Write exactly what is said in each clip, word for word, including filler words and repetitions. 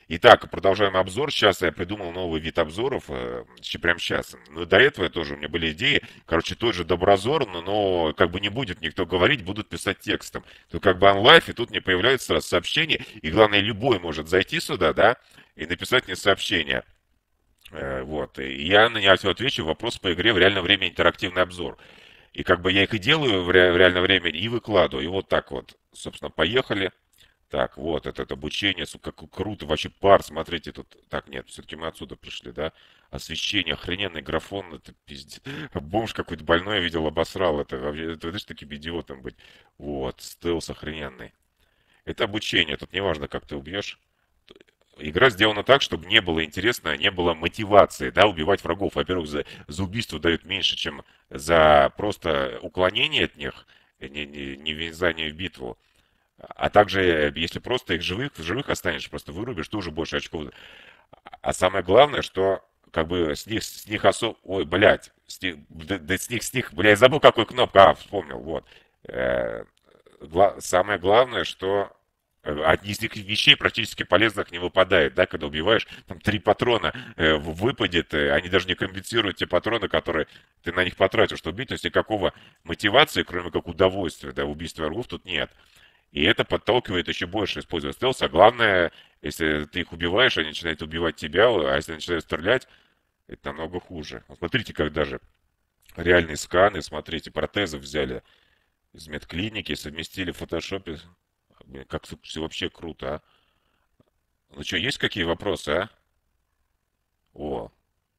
Итак, продолжаем обзор. Сейчас я придумал новый вид обзоров, э, щи- прямо сейчас. Но до этого тоже у меня были идеи. Короче, тот же доброзор, но, но как бы не будет никто говорить, будут писать текстом. Тут как бы онлайф, и тут мне появляется сразу сообщение. И главное, любой может зайти сюда, да, и написать мне сообщение. Э, Вот. И я на него отвечу вопрос по игре в реальном времени интерактивный обзор. И как бы я их и делаю в ре- в реальном времени, и выкладываю. И вот так вот, собственно, поехали. Так, вот, это, это обучение, сука, как круто, вообще пар, смотрите, тут, так, нет, все-таки мы отсюда пришли, да, освещение, охрененный графон, это пиздец, бомж какой-то больной я видел, обосрал, это, вообще, это, знаешь, таким идиотом быть, вот, стелс охрененный, это обучение, тут неважно, как ты убьешь, игра сделана так, чтобы не было интересно, не было мотивации, да, убивать врагов, во-первых, за, за убийство дают меньше, чем за просто уклонение от них, не, не, не ввязание в битву, а также, э, если просто их живых, в живых останешь, просто вырубишь, тоже больше очков. А самое главное, что как бы с них, с них особо... Ой, блядь, с них, да, да с них, с них, блядь, я забыл, какую кнопку, а, вспомнил, вот. Э, гла- самое главное, что э, от из них вещей практически полезных не выпадает, да, когда убиваешь, там три патрона э, в- выпадет, э, они даже не компенсируют те патроны, которые ты на них потратил, чтобы убить, то есть никакого мотивации, кроме как удовольствия, да, убийства врагов тут нет. И это подталкивает еще больше использовать стелс. А главное, если ты их убиваешь, они начинают убивать тебя, а если начинают стрелять, это намного хуже. Вот смотрите, как даже реальные сканы, смотрите, протезы взяли из медклиники, совместили в фотошопе. Блин, как все вообще круто, а. Ну что, есть какие вопросы, а? О,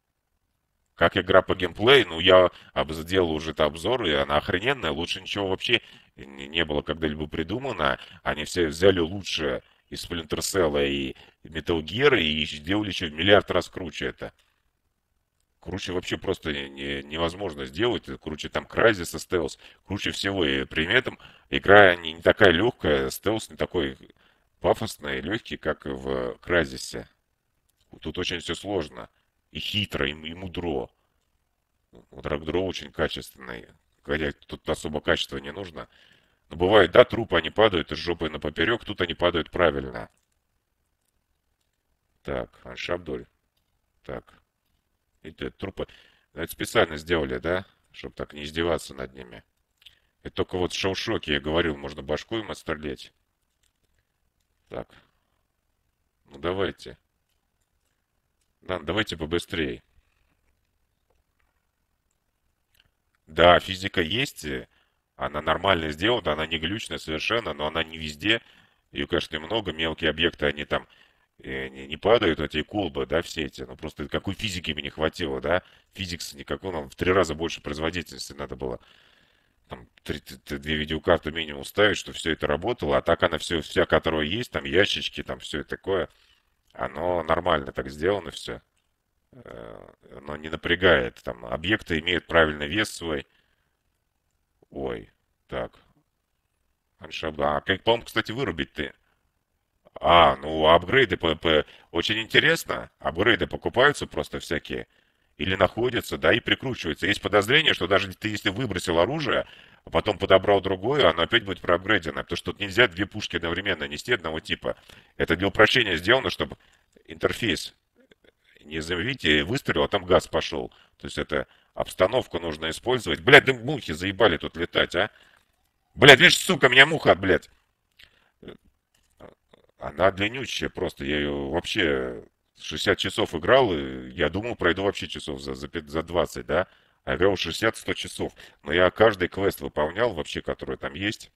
как игра по геймплею, ну я об- сделал уже это обзор, и она охрененная, лучше ничего вообще не не было когда-либо придумано. Они все взяли лучшее из Splinter Cell и Metal Gear и сделали еще в миллиард раз круче это. Круче вообще просто не- не- невозможно сделать. Круче там Crysis и стелс. Круче всего. И при этом игра не, не такая легкая, стелс не такой пафосный и легкий, как в Crysis. Тут очень все сложно. И хитро, и, и мудро. Драгдро очень качественный. Хотя тут особо качества не нужно. Но бывает, да, трупы они падают из жопы на поперек, тут они падают правильно. Так, Аншабдоль. Так. И ты, трупы. Ну, это специально сделали, да? Чтобы так не издеваться над ними. Это только вот в шоу-шоке я говорил, можно башку им отстрелять. Так, ну давайте. Да, давайте побыстрее. Да, физика есть, э, она нормально сделана, она не глючная совершенно, но она не везде. Ее, конечно, много, мелкие объекты, они там э, не, не падают, эти колбы, да, все эти. Ну, просто какой физики мне не хватило, да? Физикс никакой, нам в три раза больше производительности надо было. Там три- т- т- две видеокарты минимум ставить, что все это работало. А так она все, вся, которая есть, там ящички, там все такое, оно нормально так сделано все. Оно не напрягает. Там объекты имеют правильный вес свой. Ой, так. Аншабда. А как, по-моему, кстати, вырубить ты? А, ну апгрейды по, по- очень интересно. Апгрейды покупаются просто всякие. Или находятся, да, и прикручиваются. Есть подозрение, что даже ты если выбросил оружие, а потом подобрал другое, оно опять будет проапгрейдено. Потому что тут нельзя две пушки одновременно нести одного типа. Это для упрощения сделано, чтобы интерфейс не заведите, выстрелил, а там газ пошел. То есть это обстановку нужно использовать. Блядь, да мухи заебали тут летать, а? Блядь, видишь, сука, меня муха, блядь. Она длиннющая просто. Я ее вообще шестьдесят часов играл, и я думал, пройду вообще часов за, за, пят- за двадцать, да? А играл шестьдесят-сто часов. Но я каждый квест выполнял вообще, который там есть.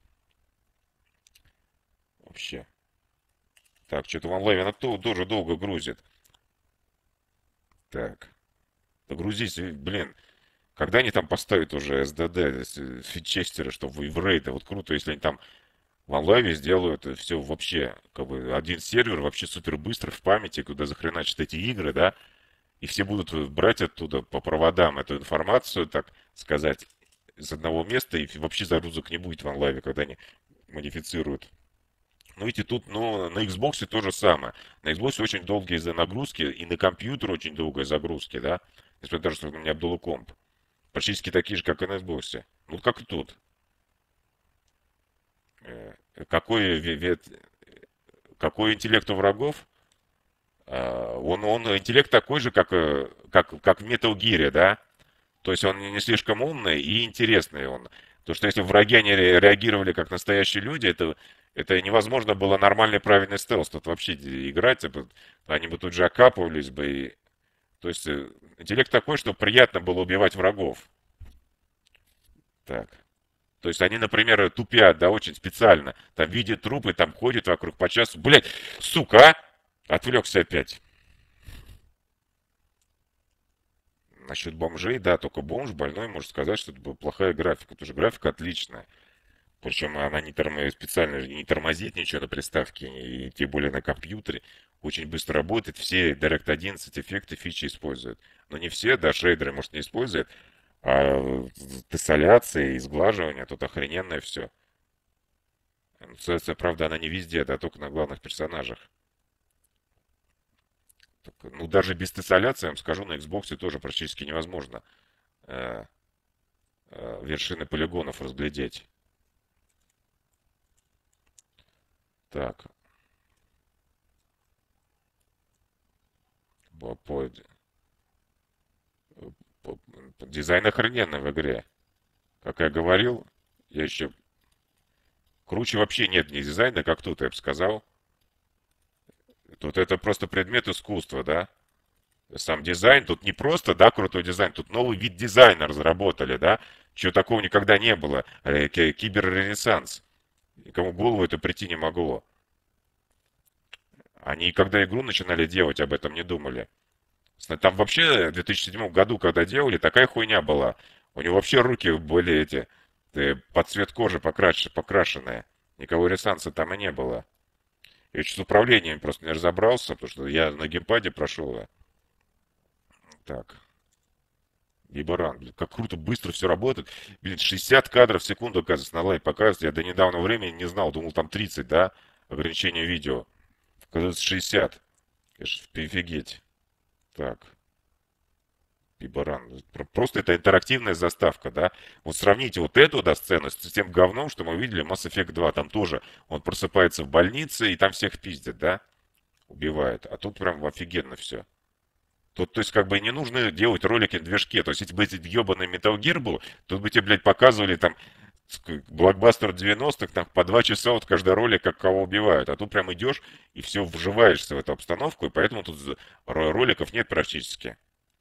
Вообще. Так, что-то в онлайне она то- тоже долго грузит. Так. Погрузись, и, блин. Когда они там поставят уже эс ди ди, с- фитчестеры, чтобы в рейды, вот круто, если они там в онлайне сделают все вообще, как бы один сервер вообще супер быстро в памяти, куда захреначат эти игры, да, и все будут брать оттуда по проводам эту информацию, так сказать, из одного места, и вообще загрузок не будет в онлайне, когда они модифицируют. Ну, видите, тут, ну, на Xbox то же самое. На Xbox очень долгие за- нагрузки, и на компьютер очень долгая загрузки, да, несмотря на то, что у меня Abdullah Comp. Практически такие же, как и на Xbox. Ну, как и тут. Э, Какой, ве- ве- какой интеллект у врагов? А, Он, он интеллект такой же, как, э, как, как в Metal Gear, да? То есть он не слишком умный и интересный он. То, что если враги они ре- реагировали как настоящие люди, это, это невозможно было нормальный правильный стелс. Тут вообще играть, это- они бы тут же окапывались бы. И, то есть э, интеллект такой, что приятно было убивать врагов. Так. То есть они, например, тупят, да, очень специально. Там видят трупы, там ходят вокруг по часу. Блять, сука, а! Отвлекся опять. Насчет бомжей, да, только бомж больной может сказать, что это была плохая графика. Потому что графика отличная. Причем она не тормо... специально не тормозит ничего на приставке, и тем более на компьютере. Очень быстро работает. Все директ одиннадцать эффекты, фичи используют. Но не все, да, шейдеры, может, не используют. А тессоляция и сглаживание, тут охрененное все. Аннотация, правда, она не везде, да, только на главных персонажах. Так, ну, даже без тессоляции, я вам скажу, на Xbox тоже практически невозможно э, э, вершины полигонов разглядеть. Так, по, по- по- дизайн охрененный в игре. Как я говорил, я еще круче вообще нет ни дизайна, как тут, я бы сказал. Тут это просто предмет искусства, да. Сам дизайн, тут не просто, да, крутой дизайн, тут новый вид дизайна разработали, да. Чего такого никогда не было. Э, ки- Киберренессанс. Никому в голову это прийти не могло. Они, когда игру начинали делать, об этом не думали. С- Там вообще в две тысячи седьмом году, когда делали, такая хуйня была. У него вообще руки были эти, э, под цвет кожи покраш- покрашенные. Никакого ресанса там и не было. Я еще с управлением просто не разобрался, потому что я на геймпаде прошел. а. Так, Бибаран, блин, как круто, быстро все работает. Блин, шестьдесят кадров в секунду, оказывается, на лайв показывает. Я до недавнего времени не знал, думал там тридцать, да, ограничение видео. Оказывается, шестьдесят. Я ж офигеть. Так. Пибаран. Просто это интерактивная заставка, да. Вот сравните вот эту, да, сцену с тем говном, что мы видели в Mass Effect два. Там тоже он просыпается в больнице, и там всех пиздят, да, убивает. А тут прям офигенно все. Тут, то есть, как бы не нужно делать ролики на движке. То есть, если бы эти ебаный Metal Gear был, тут бы тебе, блядь, показывали там блокбастер девяностых, там по два часа вот каждый ролик, как кого убивают. А тут прям идешь и все вживаешься в эту обстановку, и поэтому тут роликов нет практически.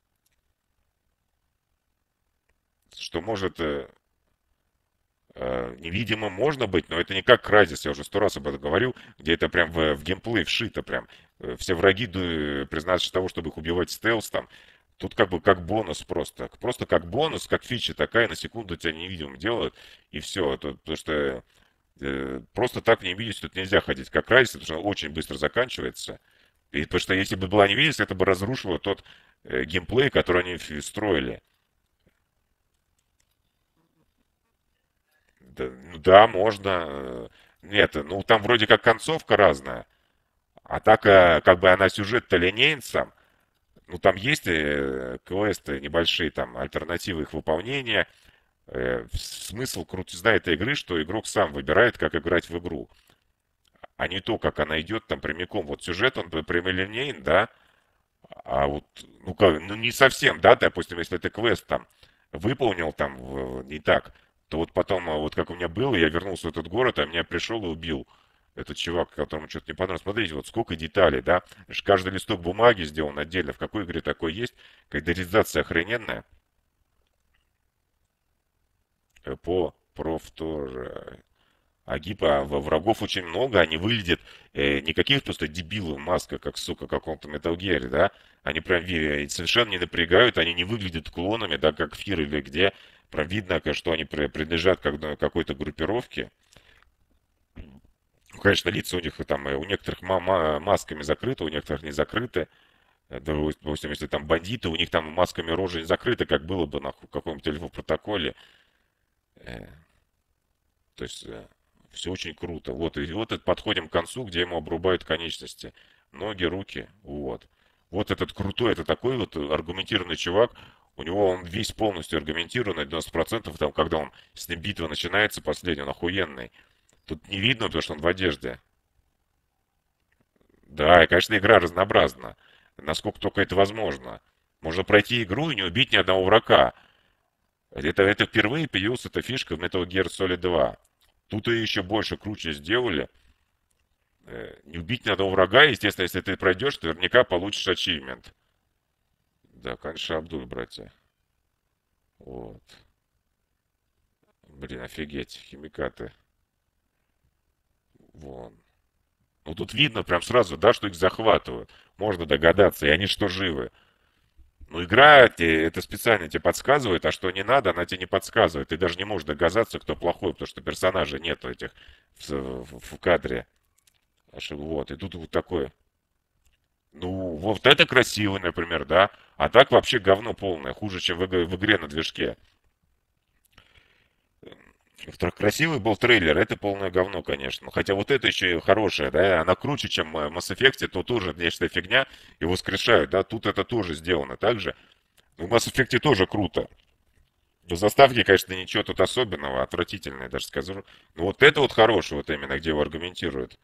Что может э, э, невидимым можно быть, но это не как Crysis, я уже сто раз об этом говорил, где это прям в, в геймплей вшито прям. Э, Все враги ду- признаются того, чтобы их убивать стелс там. Тут как бы как бонус просто. Просто как бонус, как фича такая, на секунду тебя невидимым делают, и все. Это, потому что э, просто так в невидимости тут нельзя ходить, как Crysis, потому что он очень быстро заканчивается. И потому что если бы была невидимость, это бы разрушило тот э, геймплей, который они ф- строили. Да, ну да, можно. э, Нет, ну там вроде как концовка разная. А так, э, как бы она сюжет-то линейен сам. Ну там есть э, квесты небольшие, там альтернативы их выполнения. Э, Смысл крутизна этой игры, что игрок сам выбирает, как играть в игру. А не то, как она идет там прямиком. Вот сюжет, он прямолинейен, да. А вот, ну как, ну не совсем, да, допустим, если ты квест там выполнил там в- не так, то вот потом, а, вот как у меня было, я вернулся в этот город, а меня пришел и убил этот чувак, которому что-то не понравилось. Смотрите, вот сколько деталей, да, Ж каждый листок бумаги сделан отдельно, в какой игре такой есть, кодеризация охрененная, Э, по проф тоже. А гипа во врагов очень много, они выглядят э, не каких просто дебилов маска, как, сука, каком-то Metal Gear, да, они прям ви- совершенно не напрягают, они не выглядят клонами, да, как Фир или где, прям видно, ка- что они при- принадлежат как- ну, какой-то группировке. Ну, конечно, лица у них там, э, у некоторых ма- ма- масками закрыты, у некоторых не закрыты. Э, Допустим, если там бандиты, у них там масками рожи не закрыты, как было бы на каком-то телефон протоколе. Э, То есть все очень круто. Вот, и вот это подходим к концу, где ему обрубают конечности. Ноги, руки. Вот. Вот этот крутой, это такой вот аргументированный чувак. У него он весь полностью аргументированный, девяносто процентов, там, когда он с ним битва начинается, последний, он охуенный. Тут не видно, потому что он в одежде. Да, и, конечно, игра разнообразна. насколько только это возможно. Можно пройти игру и не убить ни одного врага. Это, это впервые появилась эта фишка в Metal Gear Solid два. Тут ее еще больше круче сделали. Э, Не убить ни одного врага, естественно, если ты пройдешь, ты наверняка получишь ачивмент. Да, конечно, Абдуль, братья. Вот. Блин, офигеть, химикаты. Вон. Ну тут видно прям сразу, да, что их захватывают. Можно догадаться, и они что живы. Ну игра те- это специально тебе подсказывает, а что не надо, она тебе не подсказывает. Ты даже не можешь догадаться, кто плохой, потому что персонажей нету этих в, в- в кадре. Аж вот, и тут вот такое. Ну, вот это красиво, например, да. А так вообще говно полное, хуже, чем в, иг- в игре на движке. Тр- Красивый был трейлер, это полное говно, конечно. Хотя вот это еще и хорошее, да, она круче, чем э, Mass Effect, то тоже нечто фигня, и воскрешают, да, тут это тоже сделано так же. В Mass Effect тоже круто. В заставке, конечно, ничего тут особенного, отвратительное даже скажу. Но вот это вот хорошее, вот именно, где его аргументируют.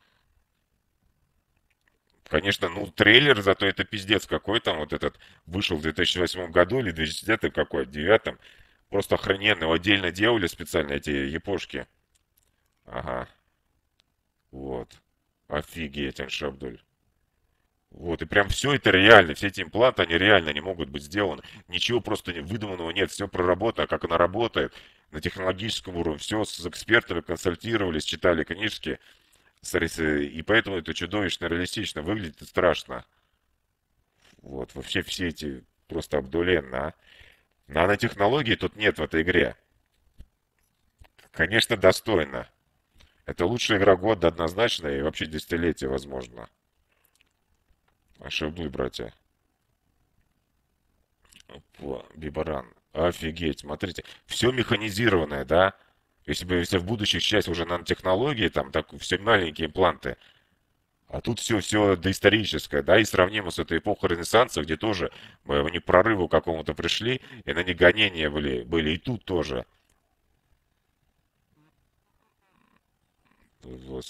Конечно, ну, трейлер, зато это пиздец какой там, вот этот вышел в две тысячи восьмом году или две тысячи девятом какой, девятом. Просто охрененно, его отдельно делали специально эти япошки. Ага, вот. Офигеть, Аншабдуль. Вот, и прям все это реально, все эти импланты, они реально не могут быть сделаны. Ничего просто не- выдуманного нет, все проработано, а как она работает на технологическом уровне. Все с экспертами консультировались, читали книжки, с рис- и поэтому это чудовищно реалистично выглядит и страшно. Вот, вообще все эти просто обдуленно, а. Нанотехнологий тут нет в этой игре. Конечно, достойно. Это лучшая игра года однозначно и вообще десятилетие возможно. Ошибнуй, братья. Опа, Бибаран. Офигеть, смотрите. Все механизированное, да? Если бы если в будущих часть уже нанотехнологии, там так все маленькие импланты. А тут все, все доисторическое, да, и сравнимо с этой эпохой Ренессанса, где тоже мы они к прорыву какому-то пришли, и на них гонения были, были и тут тоже. Вот,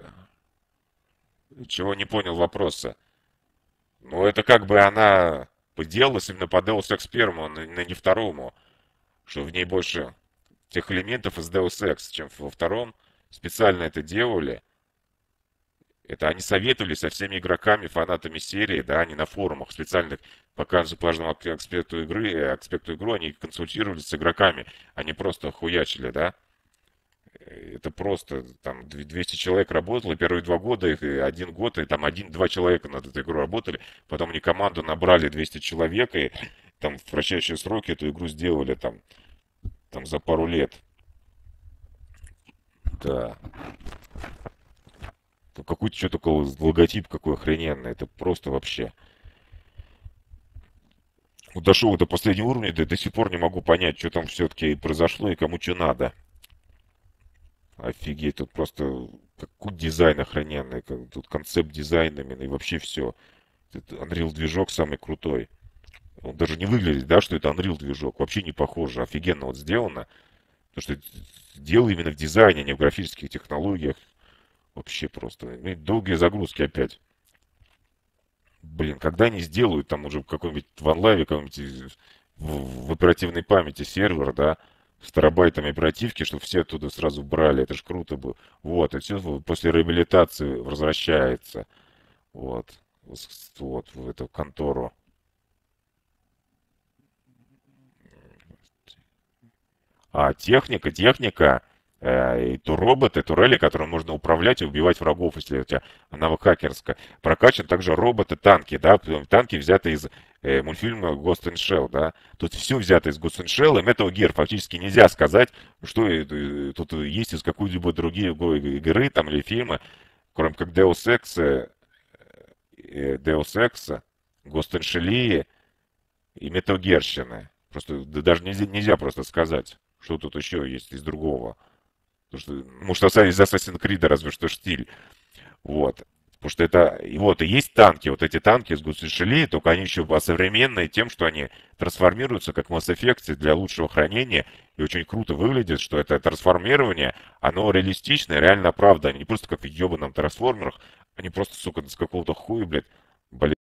чего не понял вопроса. Ну, это как бы она делалась именно по Deus Ex первому, но не второму. Что в ней больше тех элементов из Deus Ex, чем во втором. Специально это делали. Это они советовали со всеми игроками, фанатами серии, да, они на форумах специальных по каждому каждому аспекту игры, э, аспекту игры, они консультировались с игроками, они просто хуячили, да. Это просто там двести человек работало, первые два года, их и один год, и там один-два человека над этой игрой работали, потом они команду набрали двести человек, и там в кратчайшие сроки эту игру сделали там, там за пару лет. Да. Ну, какой-то что такое логотип какой охрененный, это просто вообще. Вот дошел до последнего уровня, да до сих пор не могу понять, что там все-таки произошло и кому что надо. Офигеть, тут просто какой дизайн охрененный, как- тут концепт дизайна именно и вообще все. Unreal движок самый крутой. Он даже не выглядит, да, что это Unreal движок. Вообще не похоже. Офигенно вот сделано. Потому что дело именно в дизайне, а не в графических технологиях. Вообще просто. Ну, и долгие загрузки опять. Блин, когда они сделают там уже какой-нибудь в онлайне, какой-нибудь в, в оперативной памяти сервер, да, с терабайтами оперативки, чтобы все оттуда сразу брали. Это ж круто было. Вот, и все после реабилитации возвращается. Вот. Вот в эту контору. А техника, техника, э, и то роботы, турели, которым можно управлять и убивать врагов, если у тебя навык хакерская. Прокачан также роботы, танки, да, танки взяты из э, мультфильма Ghost in Shell, да. Тут все взято из Ghost in Shell и Metal Gear. Фактически нельзя сказать, что э, тут есть из какой-либо другой игры там или фильма, кроме как Deus Ex, э, э, Deus Ex, Ghost in Shell и Metal Gear. Просто да, даже нельзя, нельзя просто сказать, что тут еще есть из другого. Потому что, может, из Assassin's Creed разве что штиль. Вот. Потому что это, и вот, и есть танки, вот эти танки с гусеншелей, только они еще современные тем, что они трансформируются как Mass Effect для лучшего хранения, и очень круто выглядит, что это трансформирование, оно реалистичное, реально правда, они не просто как в ебаном трансформерах, они просто, сука, с какого-то хуя, блядь,